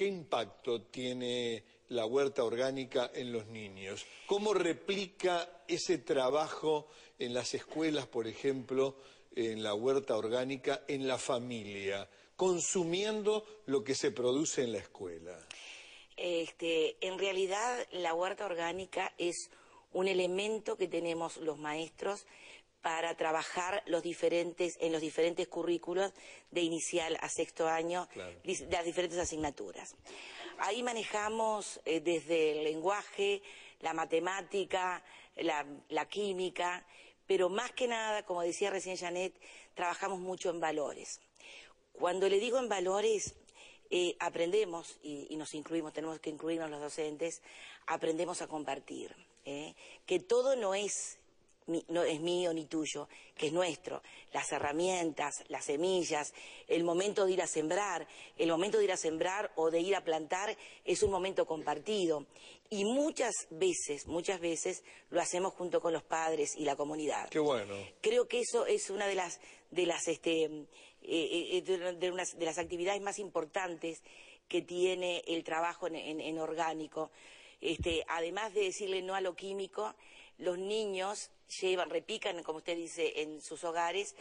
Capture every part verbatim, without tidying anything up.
¿qué impacto tiene la huerta orgánica en los niños? ¿Cómo replica ese trabajo en las escuelas, por ejemplo, en la huerta orgánica, en la familia, consumiendo lo que se produce en la escuela? Este, en realidad, la huerta orgánica es un elemento que tenemos los maestros para trabajar los diferentes, en los diferentes currículos de inicial a sexto año, claro, las diferentes asignaturas. Ahí manejamos eh, desde el lenguaje, la matemática, la, la química, pero más que nada, como decía recién Janet, trabajamos mucho en valores. Cuando le digo en valores, eh, aprendemos, y, y nos incluimos, tenemos que incluirnos los docentes, aprendemos a compartir, ¿eh? Que todo no es... no es mío ni tuyo, que es nuestro. Las herramientas, las semillas, el momento de ir a sembrar, el momento de ir a sembrar o de ir a plantar es un momento compartido. Y muchas veces, muchas veces lo hacemos junto con los padres y la comunidad. Qué bueno. Creo que eso es una de las de las este eh, eh, de, de, unas, de las actividades más importantes que tiene el trabajo en, en, en orgánico. Este, además de decirle no a lo químico, los niños llevan, repican, como usted dice, en sus hogares,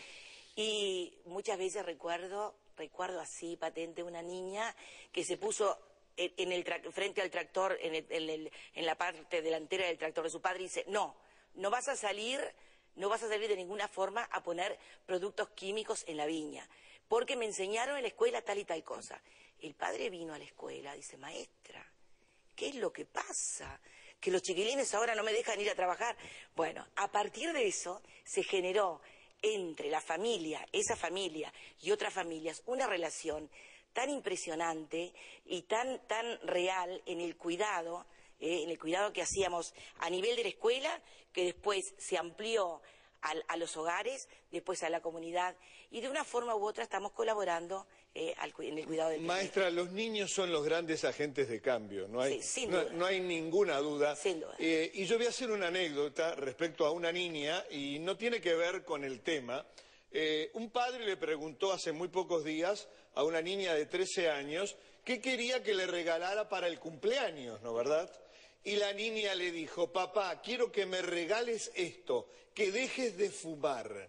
y muchas veces recuerdo, recuerdo así patente una niña que se puso en, en el frente al tractor, en, el, en, el, en la parte delantera del tractor de su padre y dice, no, no vas a salir, no vas a salir de ninguna forma a poner productos químicos en la viña, porque me enseñaron en la escuela tal y tal cosa. El padre vino a la escuela, dice, maestra, ¿qué es lo que pasa? Que los chiquilines ahora no me dejan ir a trabajar. Bueno, a partir de eso se generó entre la familia, esa familia y otras familias, una relación tan impresionante y tan, tan real en el cuidado, eh, en el cuidado que hacíamos a nivel de la escuela, que después se amplió a, a los hogares, después a la comunidad, y de una forma u otra estamos colaborando eh, al, en el cuidado del Maestra, planeta. Los niños son los grandes agentes de cambio, no hay, sí, sin no, duda. no hay ninguna duda. Sin duda. Eh, y yo voy a hacer una anécdota respecto a una niña, y no tiene que ver con el tema. Eh, un padre le preguntó hace muy pocos días a una niña de trece años qué quería que le regalara para el cumpleaños, ¿no verdad? Y la niña le dijo, papá, quiero que me regales esto, que dejes de fumar.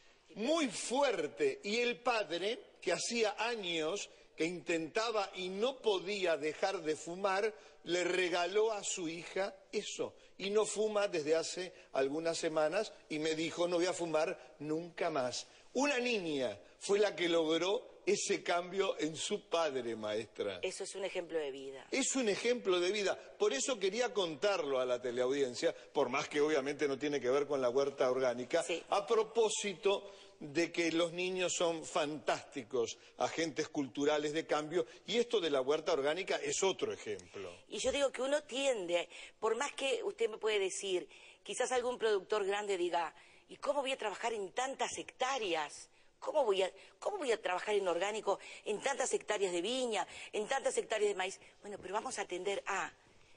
Muy fuerte. Y el padre, que hacía años que intentaba y no podía dejar de fumar, le regaló a su hija eso. Y no fuma desde hace algunas semanas y me dijo, no voy a fumar nunca más. Una niña fue la que logró ese cambio en su padre, maestra. Eso es un ejemplo de vida. Es un ejemplo de vida. Por eso quería contarlo a la teleaudiencia, por más que obviamente no tiene que ver con la huerta orgánica, sí, a propósito de que los niños son fantásticos agentes culturales de cambio, y esto de la huerta orgánica es otro ejemplo. Y yo digo que uno tiende, por más que usted me puede decir, quizás algún productor grande diga, ¿y cómo voy a trabajar en tantas hectáreas? ¿Cómo voy a, cómo voy a trabajar en orgánico en tantas hectáreas de viña, en tantas hectáreas de maíz? Bueno, pero vamos a atender a,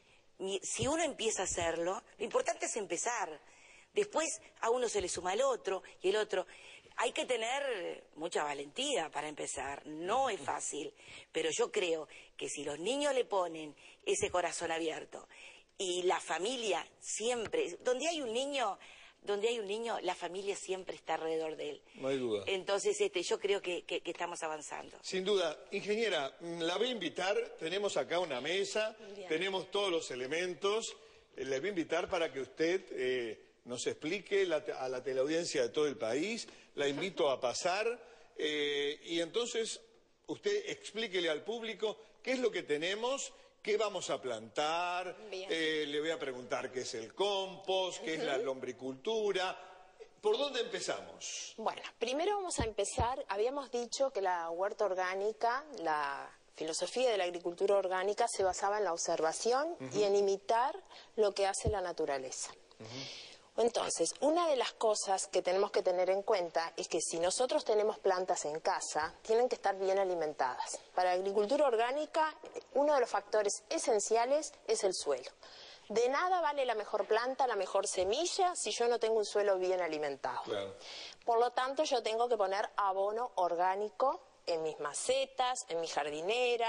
si uno empieza a hacerlo, lo importante es empezar. Después a uno se le suma el otro y el otro. Hay que tener mucha valentía para empezar, no es fácil, pero yo creo que si los niños le ponen ese corazón abierto y la familia siempre, donde hay un niño... Donde hay un niño, la familia siempre está alrededor de él. No hay duda. Entonces, este, yo creo que, que, que estamos avanzando. Sin duda. Ingeniera, la voy a invitar, tenemos acá una mesa, bien, tenemos todos los elementos. Eh, le voy a invitar para que usted eh, nos explique la, a la teleaudiencia de todo el país. La invito a pasar eh, y entonces usted explíquele al público qué es lo que tenemos, qué vamos a plantar, eh, le voy a preguntar qué es el compost, qué uh-huh. es la lombricultura. ¿Por dónde empezamos? Bueno, primero vamos a empezar, habíamos dicho que la huerta orgánica, la filosofía de la agricultura orgánica se basaba en la observación uh-huh. y en imitar lo que hace la naturaleza. Uh-huh. Entonces, una de las cosas que tenemos que tener en cuenta es que si nosotros tenemos plantas en casa, tienen que estar bien alimentadas. Para la agricultura orgánica, uno de los factores esenciales es el suelo. De nada vale la mejor planta, la mejor semilla, si yo no tengo un suelo bien alimentado. Claro. Por lo tanto, yo tengo que poner abono orgánico en mis macetas, en mi jardinera,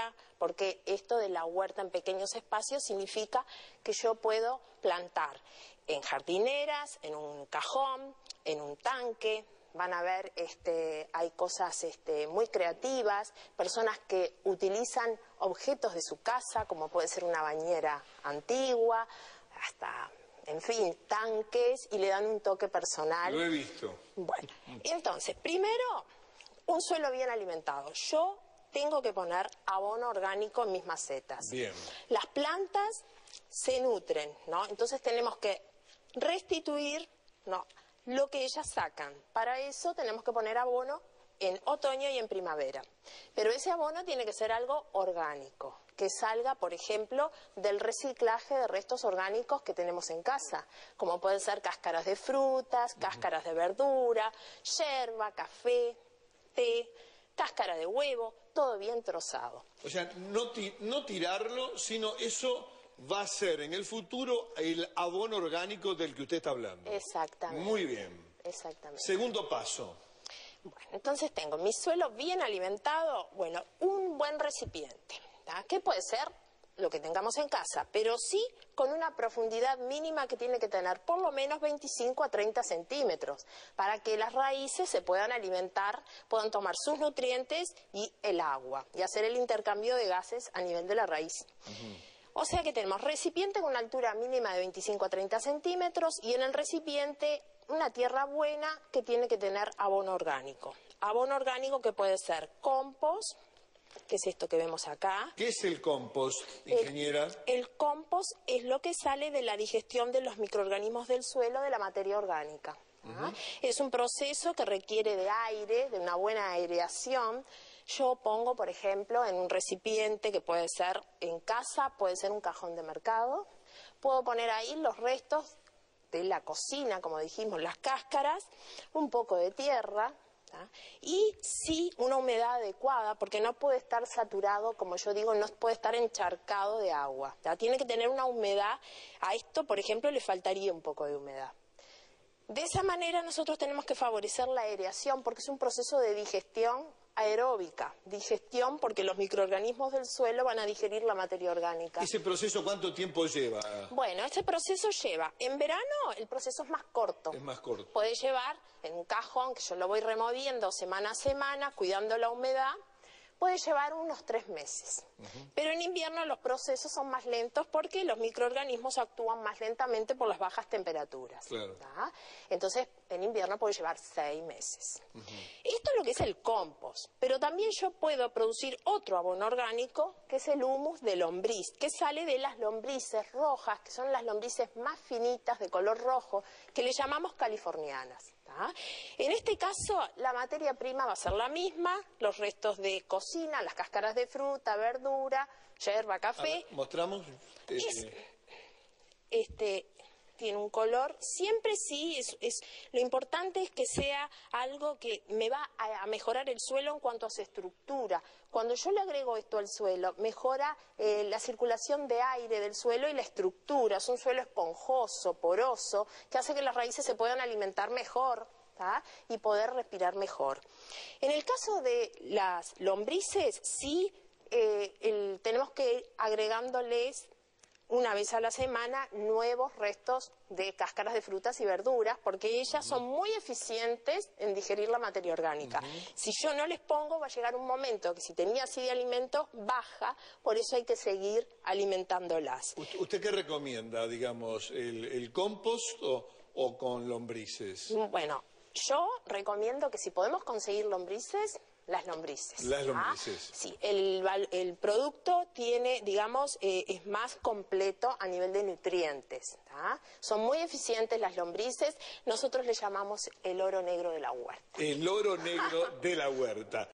porque esto de la huerta en pequeños espacios significa que yo puedo plantar en jardineras, en un cajón, en un tanque. Van a ver, este, hay cosas este, muy creativas, personas que utilizan objetos de su casa, como puede ser una bañera antigua, hasta, en fin, tanques, y le dan un toque personal. Lo he visto. Bueno, entonces, primero, un suelo bien alimentado. Yo tengo que poner abono orgánico en mis macetas. Bien. Las plantas se nutren, ¿no? Entonces tenemos que restituir, ¿no?, lo que ellas sacan. Para eso tenemos que poner abono en otoño y en primavera. Pero ese abono tiene que ser algo orgánico, que salga, por ejemplo, del reciclaje de restos orgánicos que tenemos en casa, como pueden ser cáscaras de frutas, uh-huh. cáscaras de verdura, yerba, café, té, cáscara de huevo, todo bien trozado. O sea, no, ti no tirarlo, sino eso va a ser en el futuro el abono orgánico del que usted está hablando. Exactamente. Muy bien. Exactamente. Segundo paso. Bueno, entonces tengo mi suelo bien alimentado, bueno, un buen recipiente, ¿tá? Que puede ser lo que tengamos en casa, pero sí con una profundidad mínima que tiene que tener por lo menos veinticinco a treinta centímetros, para que las raíces se puedan alimentar, puedan tomar sus nutrientes y el agua, y hacer el intercambio de gases a nivel de la raíz. Uh-huh. O sea que tenemos recipiente con una altura mínima de veinticinco a treinta centímetros y en el recipiente una tierra buena que tiene que tener abono orgánico. Abono orgánico que puede ser compost, que es esto que vemos acá. ¿Qué es el compost, ingeniera? El, el compost es lo que sale de la digestión de los microorganismos del suelo de la materia orgánica. Uh-huh. Es un proceso que requiere de aire, de una buena aireación. Yo pongo, por ejemplo, en un recipiente que puede ser en casa, puede ser un cajón de mercado. Puedo poner ahí los restos de la cocina, como dijimos, las cáscaras, un poco de tierra, ¿tá? Y sí una humedad adecuada, porque no puede estar saturado, como yo digo, no puede estar encharcado de agua, ¿tá? Tiene que tener una humedad. A esto, por ejemplo, le faltaría un poco de humedad. De esa manera nosotros tenemos que favorecer la aireación, porque es un proceso de digestión aeróbica, digestión porque los microorganismos del suelo van a digerir la materia orgánica. ¿Ese proceso cuánto tiempo lleva? Bueno, este proceso lleva, en verano el proceso es más corto. Es más corto. Puede llevar en un cajón, que yo lo voy removiendo semana a semana, cuidando la humedad, puede llevar unos tres meses. Uh-huh. Pero en invierno los procesos son más lentos porque los microorganismos actúan más lentamente por las bajas temperaturas. Claro. ¿tá? Entonces, en invierno puede llevar seis meses. Uh-huh. Esto es lo que es el compost. Pero también yo puedo producir otro abono orgánico, que es el humus de lombriz, que sale de las lombrices rojas, que son las lombrices más finitas de color rojo, que le llamamos californianas. ¿tá? En este caso, la materia prima va a ser la misma, los restos de cocina, las cáscaras de fruta, verdura, yerba, café. Ver, mostramos. Eh... Es, este, tiene un color, siempre sí, es, es, lo importante es que sea algo que me va a, a mejorar el suelo en cuanto a su estructura. Cuando yo le agrego esto al suelo, mejora eh, la circulación de aire del suelo y la estructura. Es un suelo esponjoso, poroso, que hace que las raíces se puedan alimentar mejor, ¿tá? Y poder respirar mejor. En el caso de las lombrices, sí, eh, el, tenemos que ir agregándoles una vez a la semana nuevos restos de cáscaras de frutas y verduras, porque ellas son muy eficientes en digerir la materia orgánica. Uh-huh. Si yo no les pongo, va a llegar un momento que si tenía así de alimentos, baja, por eso hay que seguir alimentándolas. ¿Usted qué recomienda, digamos, el, el compost o, o con lombrices? Bueno, yo recomiendo que si podemos conseguir lombrices, las lombrices. Las lombrices. ¿Ah? Sí, el, el producto tiene, digamos, eh, es más completo a nivel de nutrientes. ¿ah? Son muy eficientes las lombrices. Nosotros le llamamos el oro negro de la huerta. El oro negro de la huerta.